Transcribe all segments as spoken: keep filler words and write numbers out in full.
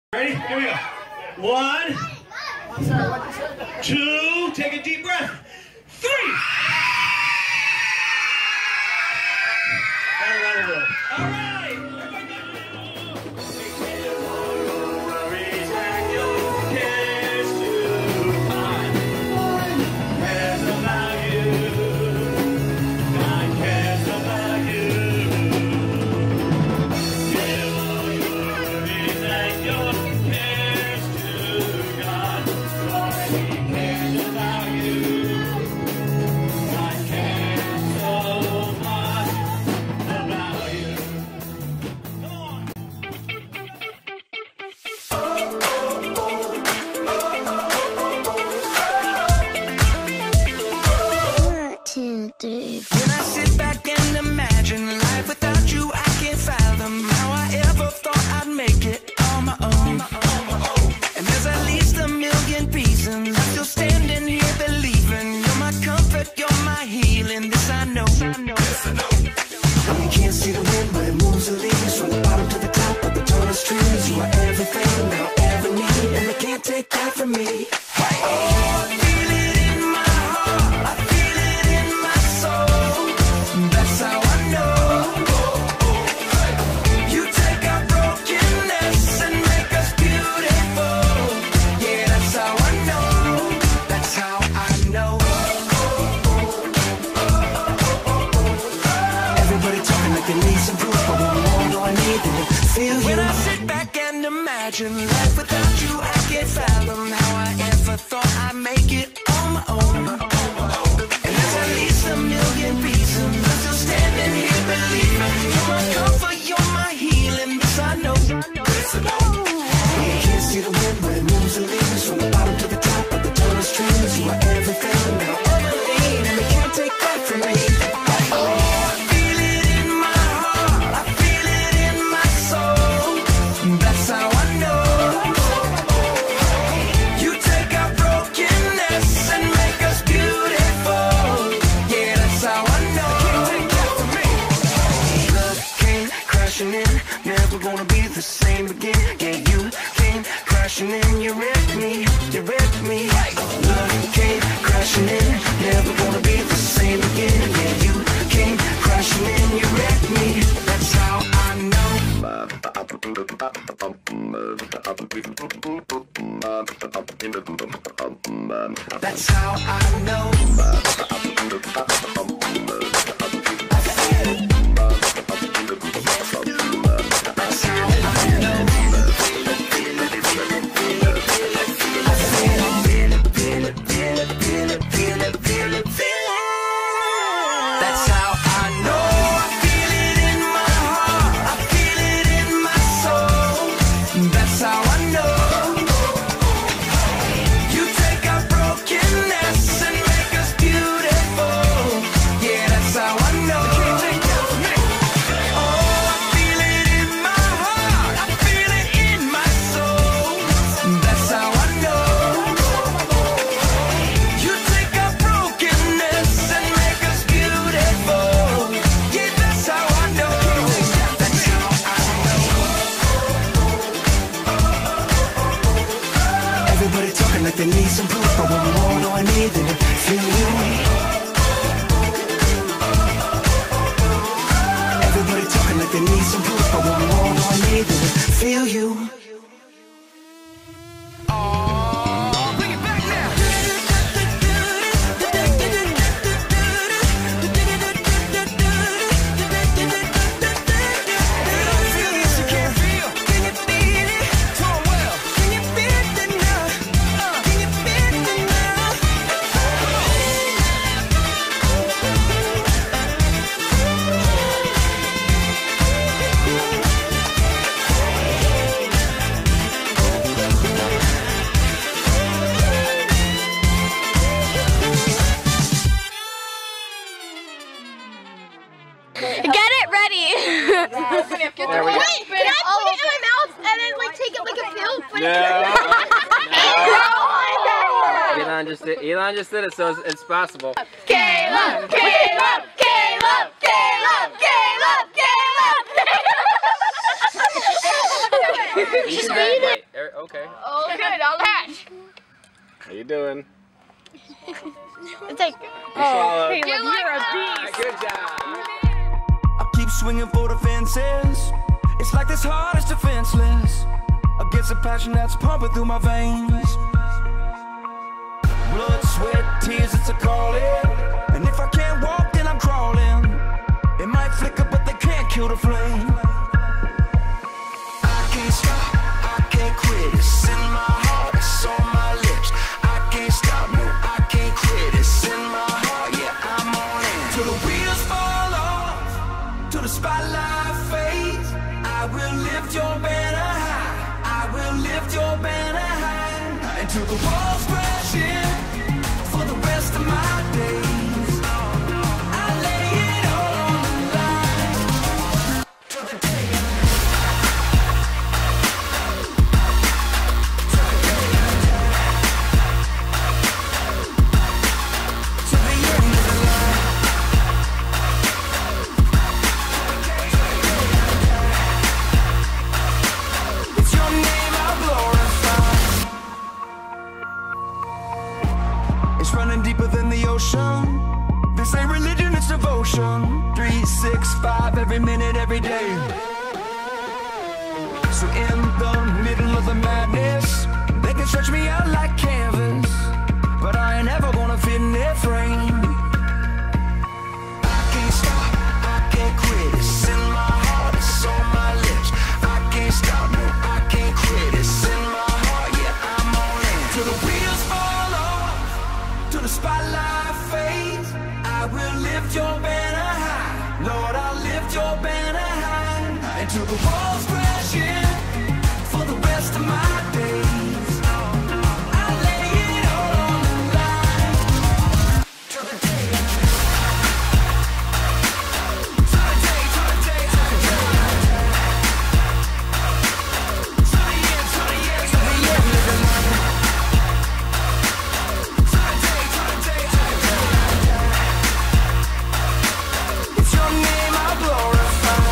Ready? Here we go. One, two, take a deep breath. Three. Down around a little. All right. When I sit back and imagine life without you, I can't fathom how I ever thought I'd make it on my own. And there's at least a million reasons I'm still standing here believing you're my comfort, you're my healing. This I know. Yes, I know. You can't see the wind, but it moves the leaves from the bottom to the top of the tallest trees. You are everything that I'll ever need, and they can't take that from me. Oh, I feel it in my heart. I feel it in my soul. That's how I know. You take our brokenness and make us beautiful. Yeah, that's how I know. That's how I know. Everybody talking like they need some proof, but when we all know I need them, feel you. When I sit back and imagine life without you, I can't fathom how I ever thought I'd make it on my own. And there's at least a million reasons I'm still standing here believing you're my comfort, you're my healing. This I know. This I know. You can't see the wind, but it moves the leaves from the bottom to the top of the tallest trees. You are everything that I'll ever need, and they can't take that from me. Oh, I feel it in my heart. I feel it in my soul. That's how I know. You take our brokenness and make us beautiful. Yeah, that's how I know. Love came crashing in, never gonna be the same again. Yeah, you came crashing in, you wrecked me, you wrecked me. Love came crashing in, never gonna be the same again. Yeah, you came crashing in, you wrecked me. That's how I know. That's how I know. That's how I know. That's how I know. I feel it in my heart. I feel it in my soul. That's how I know. You take our brokenness and make us beautiful. Yeah, that's how I know. Oh, I feel it in my heart. I feel it in my soul. That's how I know. You take our brokenness and make us beautiful. Yeah, that's how I know. That's how I know. Everybody talking like they need some proof, but when we all know I need them, feel you. Everybody talking like they need some proof, but when we all know I need them, feel you. Oh, bring it back now. Feel this, you can't feel. Can you feel it? Tone well. Can you feel it now? Uh, can you feel it now? Get it ready. Wait, can I put it in my mouth and then like take it like a pill? Put it in my mouth. Elon just did, Elon just did it, so it's, it's possible. Caleb, Caleb, Caleb, Caleb, Caleb, Caleb. You can have, wait, er, okay. Oh, good. I'll hatch. How you doing? It's like, Oh, hey, you're a ah, good job. I keep swinging for the fences. It's like this heart is defenseless against a passion that's pumping through my veins. Blood, sweat, tears, it's a calling. And if I can't walk, then I'm crawling. It might flicker, but they can't kill the flame. I can't stop, I can't quit. It's in my heart, it's on my lips. I can't stop, no, I can't quit. It's in my heart, yeah, I'm on it. Till the wheels fall off, till the spotlight fades. I will lift your banner high. I will lift your banner high. Until the walls crash in for the rest of my days. I lay it all on the line. Till the day to the end of the line. It's your name I glorify. It's running deeper than the ocean. This ain't religion, it's devotion. Three, six, five, every minute, every day. So in the middle of the madness, they can stretch me out like canvas, but I ain't ever gonna fit in their frame. I can't stop, I can't quit. It's in my heart, it's on my lips. I can't stop, no, I can't quit. It's in my heart, yeah, I'm on it. Till the wheels fall off, till the spotlight fades. I will lift your banner high. Lord, I'll lift your banner high. Until the walls crash in for the rest of my days. I lay it all on the line. Till the day, till the day, till the day, till the day, till the end, till the end, till the end of the line. Till the day, till the day, till the day. It's your name I glorify.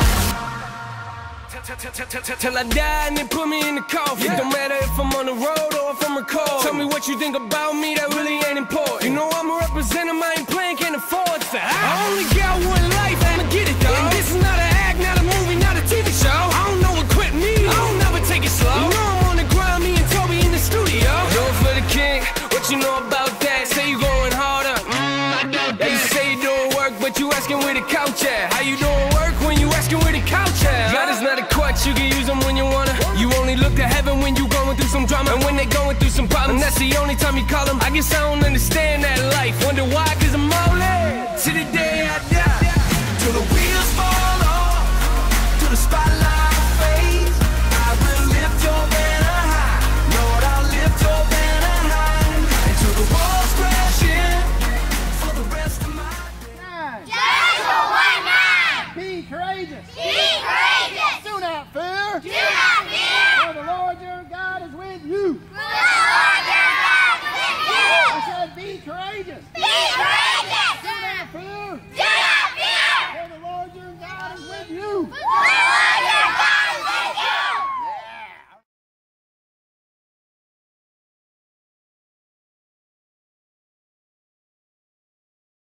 Till I die and they put me in the coffin. It don't matter if I'm on the road or if I'm recording. Tell me what you think about me, that really ain't important. You know I'm a representative, I ain't playing, can't afford that. I only got one life, I'ma get it though. And this is not an act, not a movie, not a T V show. I don't know what quit me, I don't never take it slow. You know I'm on the grind, me and Toby in the studio. Do it for the king, what you know about that? Say you going harder, mm, I doubt that. You say you doing work, but you asking where the couch at. How you doing work when you asking where the couch at? God is not a crutch, you can use them when you wanna. You only look to heaven when you going through some drama. And when they going through some problems, that's the only time you call them. I guess I don't understand that life. Wonder why, cause I'm all in to the day I die. Till the wheels fall off, till the spotlight fades. I will lift your banner high. Lord, I'll lift your banner high. Until the walls crash in for the rest of my days. Joshua one nine. Be courageous. Be courageous. Do not fear. Do not fear. For the Lord your God is with you. For the Lord your God is with you. I said, be courageous. Be courageous.